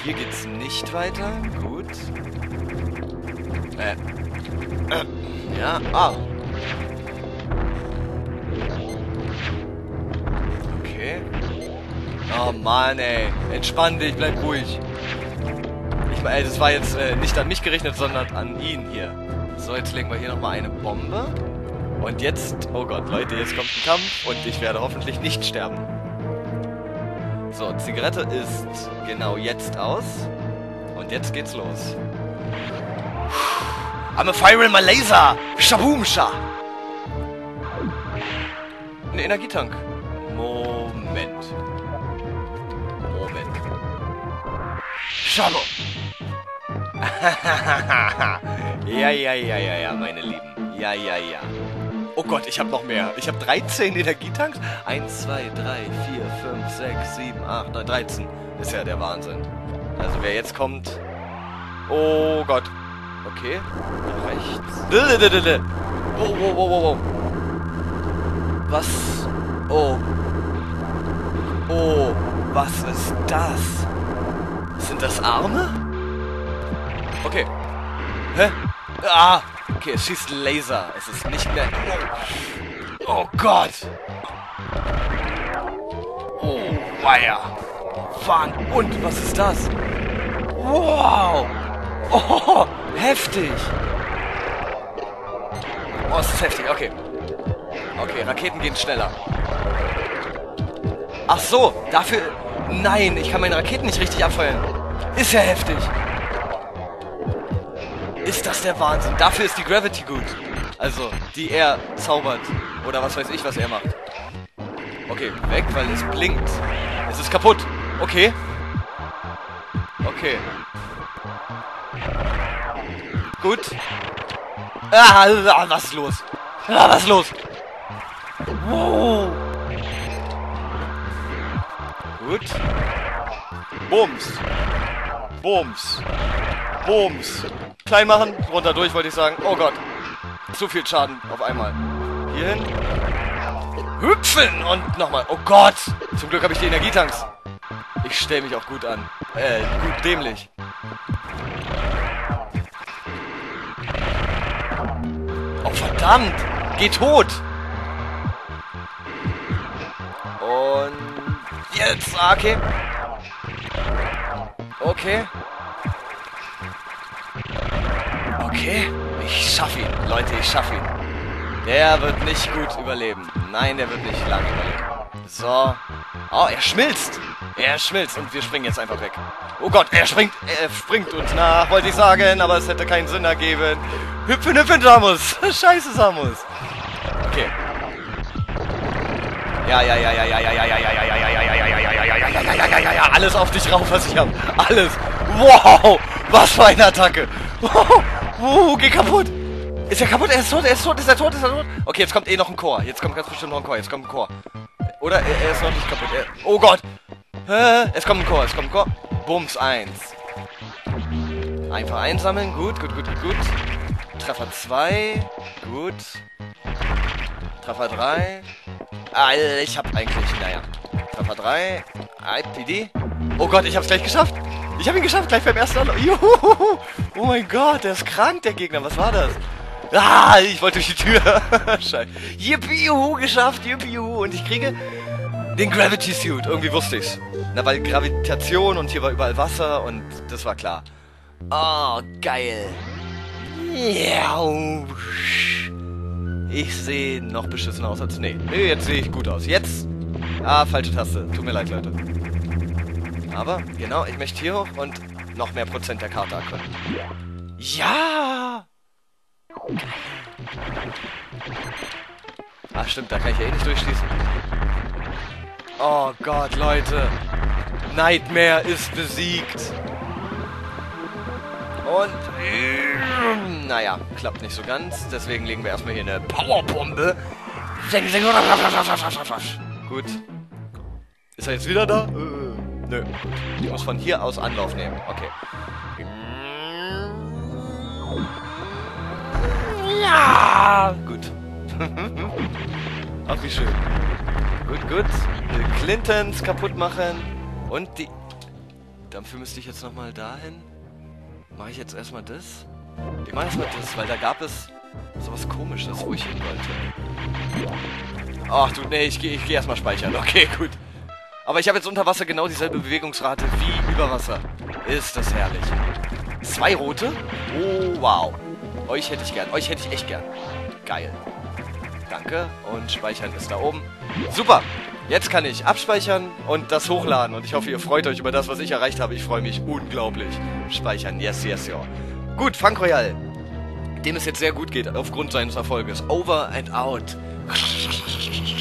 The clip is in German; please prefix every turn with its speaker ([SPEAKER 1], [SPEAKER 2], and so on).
[SPEAKER 1] hier geht's nicht weiter. Gut. Ja, Okay. Oh Mann, ey. Entspann dich, bleib ruhig. Das war jetzt nicht an mich gerichtet, sondern an ihn hier. So, jetzt legen wir hier nochmal eine Bombe. Und jetzt, oh Gott, Leute, jetzt kommt ein Kampf und ich werde hoffentlich nicht sterben. So, Zigarette ist genau jetzt aus. Und jetzt geht's los. I'm a firing my laser! Shaboomsha! Ein Energietank. Moment. Schabo! Ja, meine Lieben. Ja. Oh Gott, ich habe noch mehr. Ich habe 13 Energietanks. 1, 2, 3, 4, 5, 6, 7, 8, 9, 13. Ist ja der Wahnsinn. Also wer jetzt kommt... Oh Gott. Okay. Nach rechts. Wow. Was? Oh, was ist das? Sind das Arme? Okay. Hä? Okay, es schießt Laser. Es ist nicht mehr... Oh Gott! Oh, weia! Fuck! Und, was ist das? Wow! Oh, heftig! Oh, es ist heftig, okay. Okay, Raketen gehen schneller. Ach so, dafür... Nein, ich kann meine Raketen nicht richtig abfeuern. Ist ja heftig. Ist das der Wahnsinn? Dafür ist die Gravity gut. Also, die er zaubert. Oder was weiß ich, was er macht. Okay, weg, weil es blinkt. Es ist kaputt. Okay. Okay. Gut. Was ist los? Was ist los? Wow. Gut. Bums. Klein machen, runter durch, wollte ich sagen. Oh Gott. Zu viel Schaden auf einmal. Hier hin. Hüpfen und nochmal. Oh Gott. Zum Glück habe ich die Energietanks. Ich stelle mich auch gut an. Gut dämlich. Oh verdammt. Geh tot. Und jetzt. Okay. Okay. Ich schaffe ihn. Leute, ich schaffe ihn. Der wird nicht gut überleben. Nein, der wird nicht lange überleben. So. Oh, er schmilzt. Und wir springen jetzt einfach weg. Oh Gott, er springt uns nach, wollte ich sagen, aber es hätte keinen Sinn ergeben. Hüpfen, Samus. Scheiße, Samus. Okay. Ja. Alles auf dich rauf, was ich hab. Alles. Wow. Was für eine Attacke. Wow. Geh kaputt. Ist er kaputt? Ist er tot? Okay, jetzt kommt noch ein Chor. Jetzt kommt ganz bestimmt noch ein Chor. Jetzt kommt ein Chor. Oder er ist noch nicht kaputt. Oh Gott. Es kommt ein Chor. Bums 1. Einfach einsammeln. Gut. Treffer 2. Gut. Treffer 3. Ich hab eigentlich, naja. Treffer 3. IPD. Oh Gott, ich hab's gleich geschafft. Ich hab ihn geschafft, gleich beim ersten Anlauf. Juhu. Oh mein Gott, der ist krank, der Gegner. Was war das? Ich wollte durch die Tür. Scheiße. Yippie, geschafft. Yippie, und ich kriege den Gravity Suit. Irgendwie wusste ich's. Na, weil Gravitation und hier war überall Wasser und das war klar. Oh, geil. Ja. Ich sehe noch beschissen aus als... Nee, jetzt sehe ich gut aus. Jetzt... falsche Taste. Tut mir leid, Leute. Aber, genau, ich möchte hier hoch und noch mehr Prozent der Karte erkunden. Ja! Stimmt, da kann ich ja eh nicht durchschießen. Oh Gott, Leute. Nightmare ist besiegt. Und... naja, klappt nicht so ganz. Deswegen legen wir erstmal hier eine Powerbombe. Gut. Ist er jetzt wieder da? Nö. Ich muss von hier aus Anlauf nehmen. Okay. Ja! Gut. Ach, wie schön. Gut. Clintons kaputt machen. Und die... dafür müsste ich jetzt nochmal dahin. Mache ich jetzt erstmal das? Ich mache erstmal das, weil da gab es sowas Komisches, wo ich hin wollte. Ach du, nee, ich geh erstmal speichern. Okay, gut. Aber ich habe jetzt unter Wasser genau dieselbe Bewegungsrate wie über Wasser. Ist das herrlich. 2 rote? Oh, wow. Euch hätte ich gern. Euch hätte ich echt gern. Geil. Danke. Und speichern ist da oben. Super. Jetzt kann ich abspeichern und das hochladen. Und ich hoffe, ihr freut euch über das, was ich erreicht habe. Ich freue mich unglaublich. Speichern. Yes, yes, ja. Gut, Funk Royal. Dem es jetzt sehr gut geht, aufgrund seines Erfolges. Over and out.